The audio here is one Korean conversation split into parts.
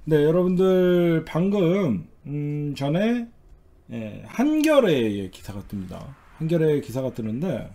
네, 여러분들 방금 전에 한겨레의 기사가 뜹니다. 한겨레 기사가 뜨는데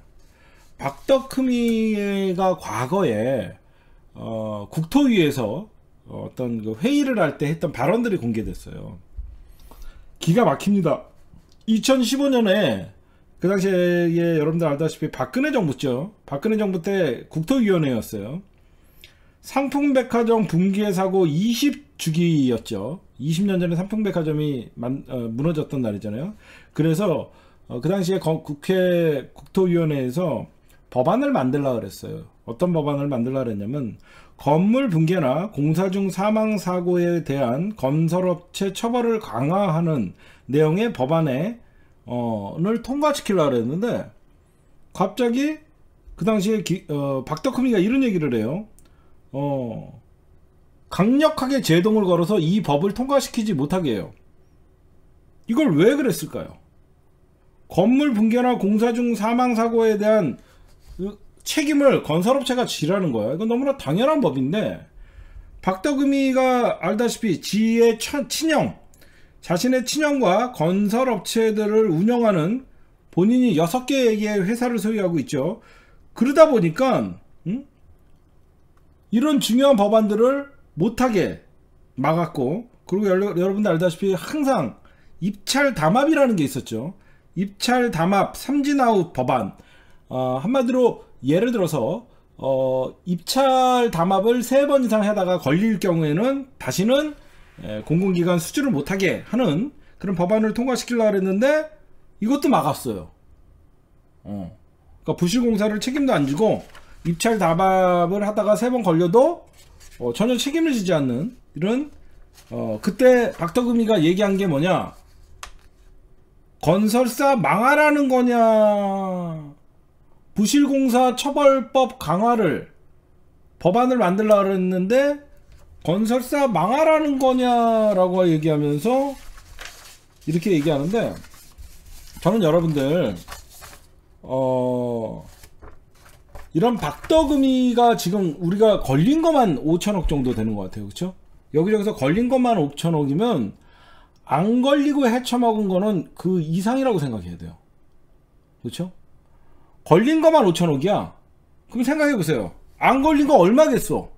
박덕흠이가 과거에 국토위에서 어떤 그 회의를 할 때 했던 발언들이 공개됐어요. 기가 막힙니다. 2015년에 그 당시에 여러분들 알다시피 박근혜 정부죠. 박근혜 정부 때 국토위원회였어요. 상풍백화점 붕괴 사고 20주기였죠. 20년 전에 상풍백화점이 무너졌던 날이잖아요. 그래서 그 당시에 국회 국토위원회에서 법안을 만들려고 그랬어요. 어떤 법안을 만들려고 그랬냐면 건물 붕괴나 공사 중 사망 사고에 대한 건설업체 처벌을 강화하는 내용의 법안을 통과시키려고 그랬는데 갑자기 그 당시에 박덕흠이가 이런 얘기를 해요. 강력하게 제동을 걸어서 이 법을 통과시키지 못하게 해요. 이걸 왜 그랬을까요? 건물 붕괴나 공사 중 사망 사고에 대한 책임을 건설업체가 지라는 거야. 이건 너무나 당연한 법인데 박덕흠이가 알다시피 지의 친형, 자신의 친형과 건설업체들을 운영하는 본인이 6개의 회사를 소유하고 있죠. 그러다 보니까 이런 중요한 법안들을 못하게 막았고, 그리고 여러분들 알다시피 항상 입찰 담합이라는 게 있었죠. 입찰 담합 삼진아웃 법안. 한마디로 예를 들어서 입찰 담합을 3번 이상 하다가 걸릴 경우에는 다시는 공공기관 수주를 못하게 하는 그런 법안을 통과시키려고 했는데 이것도 막았어요. 그러니까 부실공사를 책임도 안 지고 입찰 담합을 하다가 3번 걸려도 전혀 책임을 지지 않는 이런 그때 박덕흠이가 얘기한 게 뭐냐, 건설사 망하라는 거냐, 부실공사 처벌법 강화를 법안을 만들려고 했는데 건설사 망하라는 거냐라고 얘기하면서 이렇게 얘기하는데, 저는 여러분들 이런 박덕흠이가 지금 우리가 걸린 것만 5천억 정도 되는 것 같아요. 그렇죠? 여기저기서 걸린 것만 5천억이면 안 걸리고 헤쳐먹은 거는 그 이상이라고 생각해야 돼요. 그렇죠? 걸린 것만 5천억이야. 그럼 생각해보세요. 안 걸린 거 얼마겠어?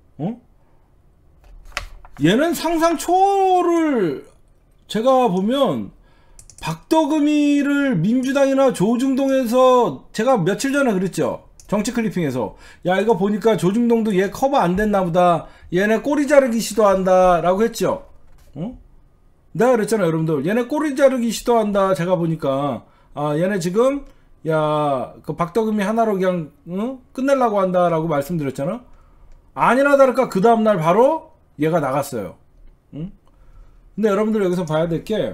얘는 상상 초월을, 제가 보면 박덕흠이를 민주당이나 조중동에서, 제가 며칠 전에 그랬죠. 정치 클리핑에서, 야 이거 보니까 조중동도 얘 커버 안 됐나 보다, 얘네 꼬리 자르기 시도한다 라고 했죠. 내가 그랬잖아요. 여러분들, 얘네 꼬리 자르기 시도한다. 제가 보니까 얘네 지금 그 박덕흠이 하나로 그냥 끝내려고 한다 라고 말씀드렸잖아. 아니나 다를까 그 다음날 바로 얘가 나갔어요. 근데 여러분들 여기서 봐야 될 게,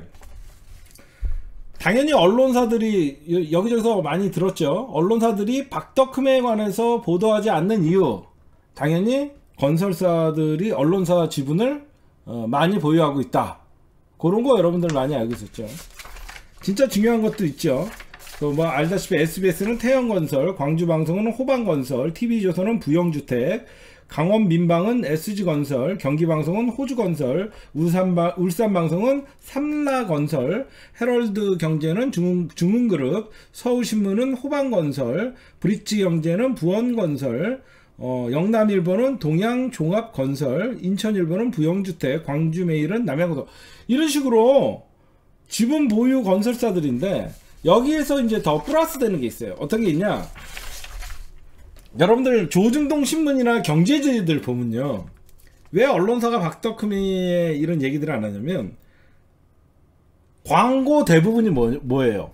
당연히 언론사들이 여기저기서 많이 들었죠. 언론사들이 박덕흠에 관해서 보도하지 않는 이유, 당연히 건설사들이 언론사 지분을 많이 보유하고 있다. 그런 거 여러분들 많이 알고 있었죠. 진짜 중요한 것도 있죠. 뭐 알다시피 SBS는 태영건설, 광주방송은 호방건설, TV조선은 부영주택, 강원민방은 SG건설, 경기방송은 호주건설, 울산방송은 삼라건설, 헤럴드경제는 중흥그룹, 서울신문은 호방건설, 브릿지경제는 부원건설, 영남일보는 동양종합건설, 인천일보는 부영주택, 광주메일은 남양건설. 이런 식으로 지분 보유 건설사들인데, 여기에서 이제 더 플러스 되는 게 있어요. 어떤 게 있냐, 여러분들 조중동 신문이나 경제지들 보면요, 왜 언론사가 박덕흠이의 이런 얘기들을 안 하냐면, 광고 대부분이 뭐예요?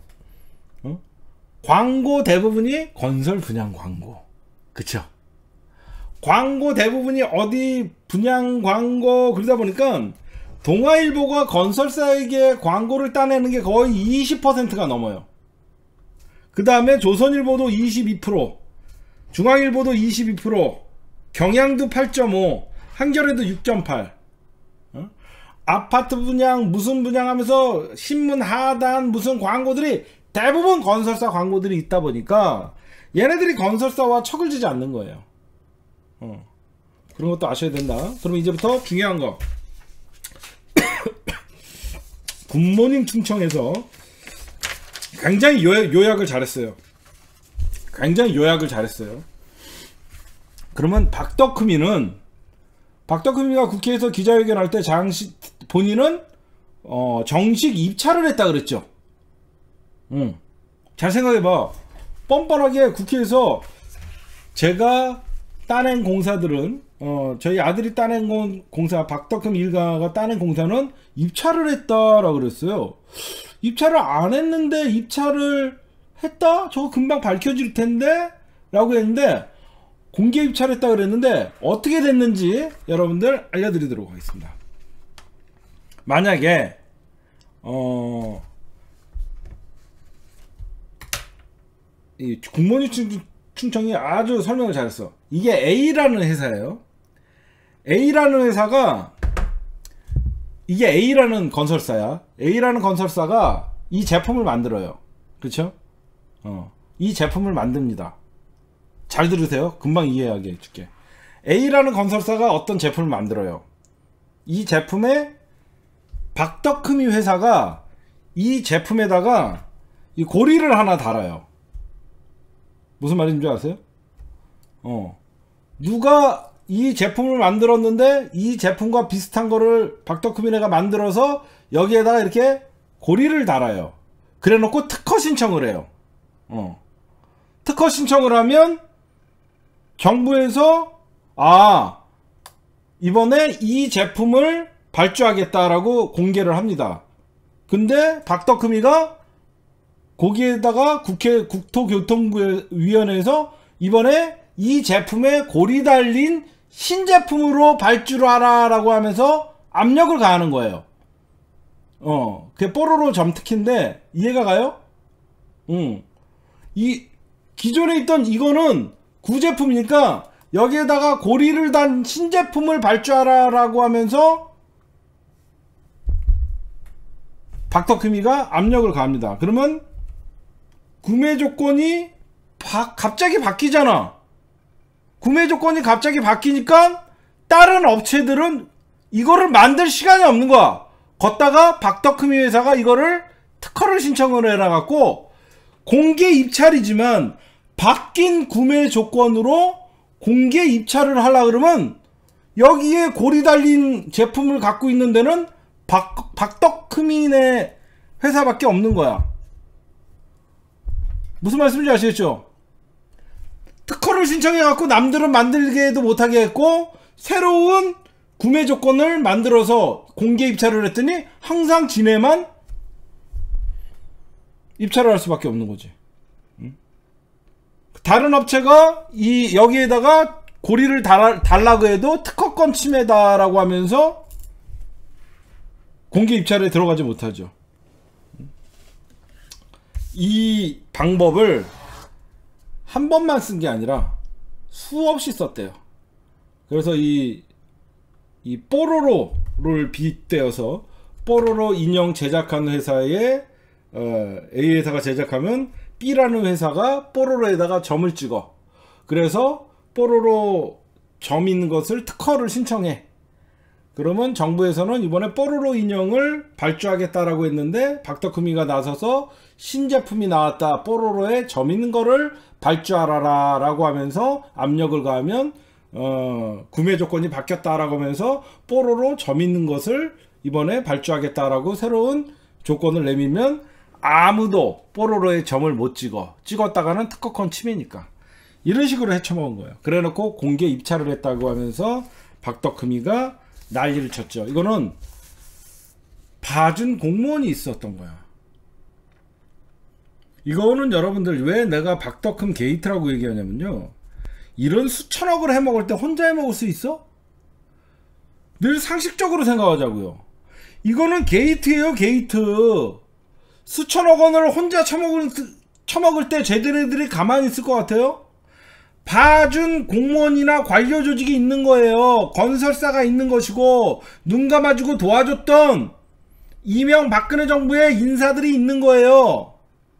광고 대부분이 건설 분양 광고. 그쵸? 광고 대부분이 어디 분양 광고. 그러다 보니까 동아일보가 건설사에게 광고를 따내는 게 거의 20%가 넘어요. 그 다음에 조선일보도 22%, 중앙일보도 22%, 경향도 8.5, 한겨레도 6.8. 아파트 분양 무슨 분양 하면서 신문 하단 무슨 광고들이 대부분 건설사 광고들이 있다 보니까 얘네들이 건설사와 척을 지지 않는 거예요. 그런 것도 아셔야 된다. 그럼 이제부터 중요한 거, 굿모닝 충청에서 굉장히 요약을 잘했어요. 굉장히 요약을 잘했어요. 그러면 박덕흠이가 국회에서 기자회견할 때 본인은 정식 입찰을 했다 그랬죠. 잘 생각해봐. 뻔뻔하게 국회에서 제가 따낸 공사들은 저희 아들이 따낸 공사, 박덕흠 일가가 따낸 공사는 입찰을 했다라고 그랬어요. 입찰을 안 했는데 입찰을 했다? 저거 금방 밝혀질 텐데? 라고 했는데 공개 입찰했다 그랬는데 어떻게 됐는지 여러분들 알려드리도록 하겠습니다. 만약에 이 굿모닝 충청이 아주 설명을 잘했어. 이게 A라는 회사예요. A라는 회사가 이게 A라는 건설사야. A라는 건설사가 이 제품을 만들어요. 그렇죠? 이 제품을 만듭니다. 잘 들으세요. 금방 이해하게 해줄게. A라는 건설사가 어떤 제품을 만들어요. 이 제품에 박덕흠이 회사가 이 제품에다가 이 고리를 하나 달아요. 무슨 말인지 아세요? 누가 이 제품을 만들었는데 이 제품과 비슷한 거를 박덕흠이네가 만들어서 여기에다가 이렇게 고리를 달아요. 그래 놓고 특허 신청을 해요. 특허 신청을 하면 정부에서 이번에 이 제품을 발주하겠다라고 공개를 합니다. 근데 박덕흠이가 거기에다가 국회 국토교통부위원회에서 이번에 이 제품에 고리 달린 신제품으로 발주를 하라라고 하면서 압력을 가하는 거예요. 그게 뽀로로 점특기인데 이해가 가요? 이 기존에 있던 이거는 구제품이니까 여기에다가 고리를 단 신제품을 발주하라라고 하면서 박덕흠이가 압력을 가합니다. 그러면 구매 조건이 갑자기 바뀌잖아. 구매 조건이 갑자기 바뀌니까 다른 업체들은 이거를 만들 시간이 없는 거야. 걷다가 박덕흠이 회사가 이거를 특허를 신청을 해놔갖고 공개 입찰이지만 바뀐 구매 조건으로 공개 입찰을 하려 그러면 여기에 고리 달린 제품을 갖고 있는 데는 박덕흠이네 회사밖에 없는 거야. 무슨 말씀인지 아시겠죠? 특허를 신청해갖고 남들은 만들게도 못하게 했고 새로운 구매 조건을 만들어서 공개 입찰을 했더니 항상 지네만 입찰을 할 수밖에 없는 거지. 다른 업체가 여기에다가 고리를 달라고 해도 특허권 침해다라고 하면서 공개 입찰에 들어가지 못하죠. 이 방법을 한 번만 쓴 게 아니라 수없이 썼대요. 그래서 이 뽀로로를 빗대어서 뽀로로 인형 제작하는 회사에 A 회사가 제작하면 B라는 회사가 뽀로로에다가 점을 찍어. 그래서 뽀로로 점 있는 것을 특허를 신청해. 그러면 정부에서는 이번에 뽀로로 인형을 발주하겠다라고 했는데 박덕흠이가 나서서 신제품이 나왔다. 뽀로로에 점 있는 거를 발주하라라 라고 하면서 압력을 가하면 구매 조건이 바뀌었다라고 하면서 뽀로로 점 있는 것을 이번에 발주하겠다라고 새로운 조건을 내밀면 아무도 뽀로로에 점을 못 찍었다가는 특허권 침해니까 이런 식으로 헤쳐먹은 거예요. 그래놓고 공개 입찰을 했다고 하면서 박덕흠이가 난리를 쳤죠. 이거는 봐준 공무원이 있었던 거야. 이거는 여러분들 왜 내가 박덕흠 게이트라고 얘기하냐면요, 이런 수천억을 해먹을 때 혼자 해먹을 수 있어? 늘 상식적으로 생각하자고요. 이거는 게이트예요, 게이트. 수천억 원을 혼자 처먹을 때 쟤들애들이 가만히 있을 것 같아요? 봐준 공무원이나 관료 조직이 있는 거예요. 건설사가 있는 것이고 눈 감아주고 도와줬던 이명박근혜 정부의 인사들이 있는 거예요.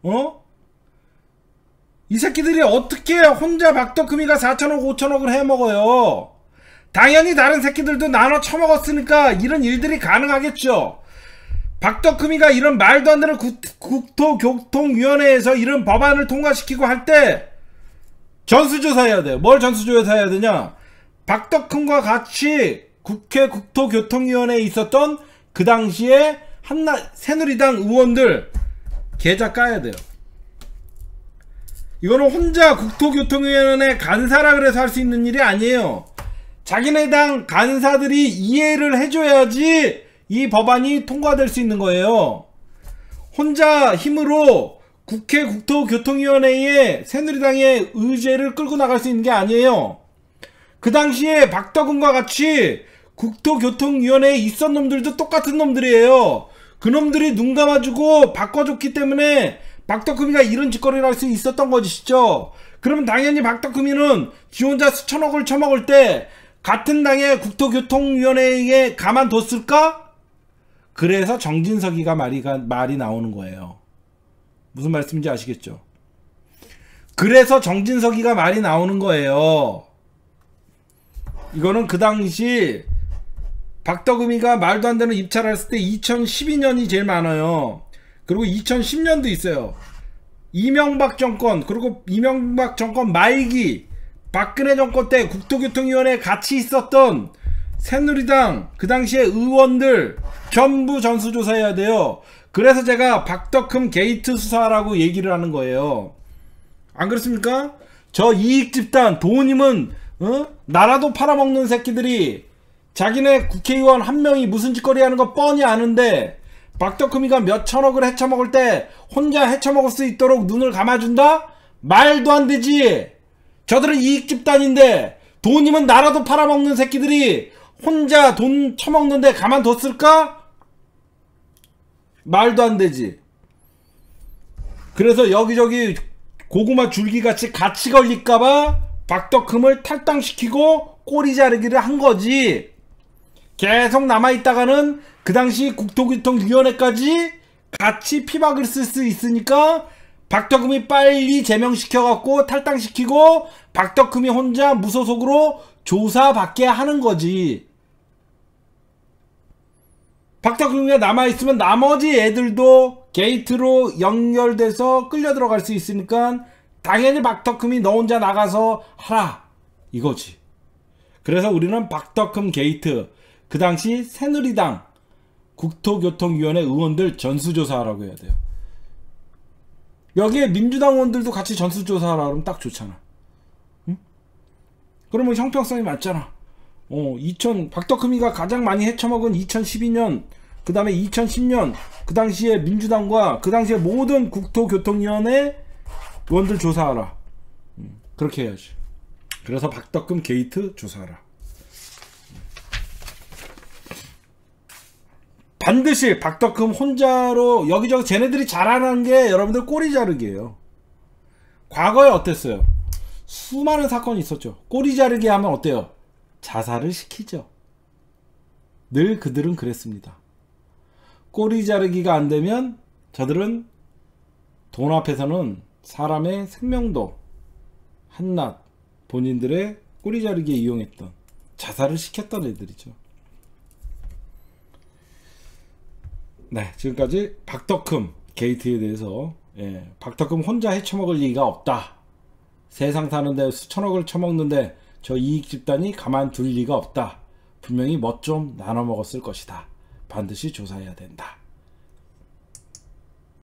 이 새끼들이 어떻게 혼자 박덕흠이가 4천억 5천억을 해먹어요. 당연히 다른 새끼들도 나눠 처먹었으니까 이런 일들이 가능하겠죠. 박덕흠이가 이런 말도 안 되는 국토교통위원회에서 이런 법안을 통과시키고 할 때 전수조사해야 돼요. 뭘 전수조사해야 되냐? 박덕흠과 같이 국회 국토교통위원회에 있었던 그 당시에 새누리당 의원들 계좌 까야 돼요. 이거는 혼자 국토교통위원회 간사라 그래서 할 수 있는 일이 아니에요. 자기네 당 간사들이 이해를 해줘야지 이 법안이 통과될 수 있는 거예요. 혼자 힘으로 국회 국토교통위원회에 새누리당의 의제를 끌고 나갈 수 있는 게 아니에요. 그 당시에 박덕흠과 같이 국토교통위원회에 있었던 놈들도 똑같은 놈들이에요. 그 놈들이 눈 감아주고 바꿔줬기 때문에 박덕흠이가 이런 짓거리를 할 수 있었던 것이죠. 그러면 당연히 박덕흠이는 지 혼자 수천억을 처먹을 때 같은 당의 국토교통위원회에 가만뒀을까? 그래서 정진석이가 말이 나오는 거예요. 무슨 말씀인지 아시겠죠? 그래서 정진석이가 말이 나오는 거예요. 이거는 그 당시 박덕흠이가 말도 안 되는 입찰을 했을 때 2012년이 제일 많아요. 그리고 2010년도 있어요. 이명박 정권, 그리고 이명박 정권 말기 박근혜 정권 때 국토교통위원회에 같이 있었던 새누리당 그 당시에 의원들 전부 전수조사해야 돼요. 그래서 제가 박덕흠 게이트 수사라고 얘기를 하는 거예요. 안 그렇습니까? 저 이익집단 도우님은 나라도 팔아먹는 새끼들이 자기네 국회의원 한 명이 무슨 짓거리 하는 거 뻔히 아는데 박덕흠이가 몇 천억을 헤쳐먹을 때 혼자 헤쳐먹을 수 있도록 눈을 감아준다? 말도 안 되지. 저들은 이익집단인데 도우님은 나라도 팔아먹는 새끼들이 혼자 돈 처먹는데 가만뒀을까? 말도 안 되지. 그래서 여기저기 고구마 줄기같이 같이 걸릴까봐 박덕흠을 탈당시키고 꼬리 자르기를 한 거지. 계속 남아있다가는 그 당시 국토교통위원회까지 같이 피박을 쓸 수 있으니까 박덕흠이 빨리 제명시켜갖고 탈당시키고 박덕흠이 혼자 무소속으로 조사받게 하는 거지. 박덕흠이가 남아있으면 나머지 애들도 게이트로 연결돼서 끌려 들어갈 수 있으니까 당연히 박덕흠이 너 혼자 나가서 하라 이거지. 그래서 우리는 박덕흠 게이트 그 당시 새누리당 국토교통위원회 의원들 전수조사하라고 해야 돼요. 여기에 민주당 의원들도 같이 전수조사하라 그러면 딱 좋잖아. 응? 그러면 형평성이 맞잖아. 박덕흠이가 가장 많이 헤쳐먹은 2012년 그 다음에 2010년 그 당시에 민주당과 그 당시에 모든 국토교통위원회 의원들 조사하라. 그렇게 해야지. 그래서 박덕흠 게이트 조사하라. 반드시 박덕흠 혼자로 여기저기 쟤네들이 잘하는 게 여러분들 꼬리 자르기예요. 과거에 어땠어요? 수많은 사건이 있었죠. 꼬리 자르기 하면 어때요? 자살을 시키죠. 늘 그들은 그랬습니다. 꼬리 자르기가 안 되면 저들은 돈 앞에서는 사람의 생명도 한낱 본인들의 꼬리 자르기에 이용했던 자살을 시켰던 애들이죠. 네, 지금까지 박덕흠 게이트에 대해서 박덕흠 혼자 헤쳐먹을 리가 없다. 세상 사는데 수천억을 처먹는데 저 이익집단이 가만둘 리가 없다. 분명히 멋 좀 나눠먹었을 것이다. 반드시 조사해야 된다.